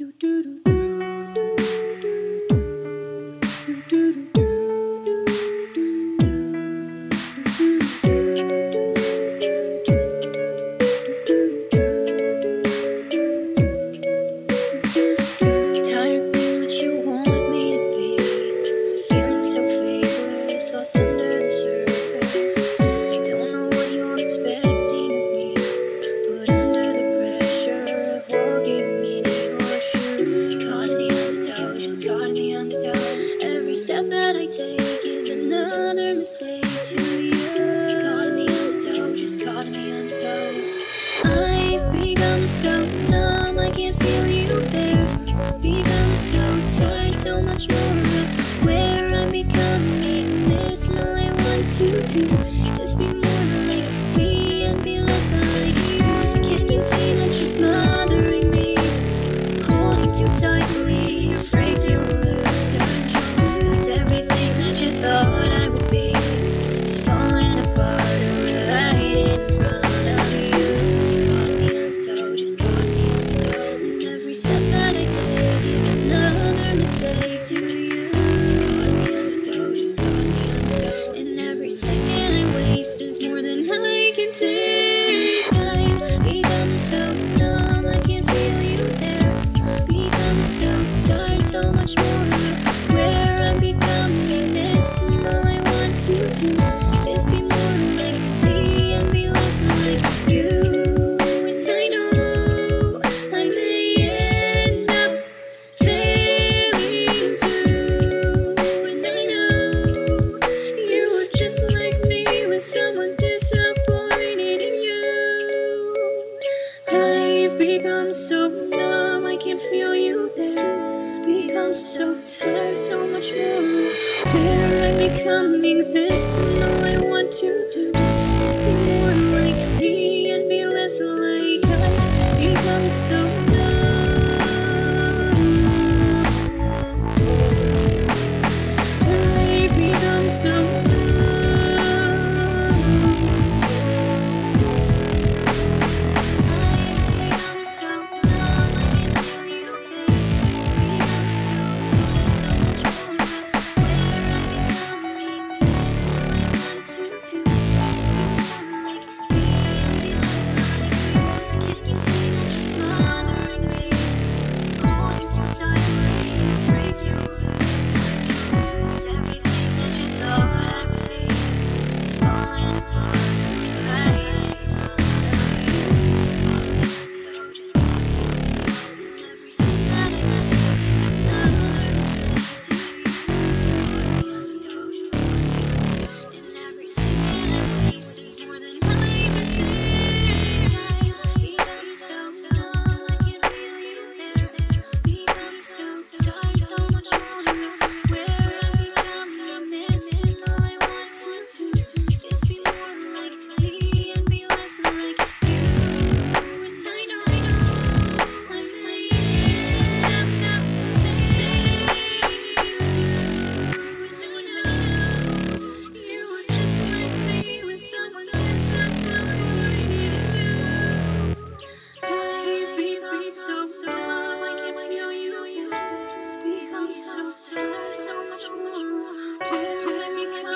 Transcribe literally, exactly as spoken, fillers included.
Step that I take is another mistake to you. Caught in the undertow, just caught in the undertow. I've become so numb, I can't feel you there. Become so tired, so much more of where I'm becoming. This all I want to do is be more like me and be less like you. Can you see that you're smothering me, holding too tightly, afraid to lose control? Everything that you thought I would be is falling apart right in front of you. Caught in the undertow, just caught in the undertow. And every step that I take is another mistake to you. Caught in the undertow, just caught in the undertow. And every second I waste is more than I can take. I've become so numb, I can't feel you there. Become so tired, so much more where I'm becoming. This and all I want to do is be more like me and be less like you. And I know I may end up failing too. And I know you were just like me, with someone disappointed in you. I've become so numb, I can't feel you there. Become so tired, so much more where I'm becoming. This and all I want to do is be more like me and be less like I've become so numb. I've become so numb. So tired, so much more where I'm becoming.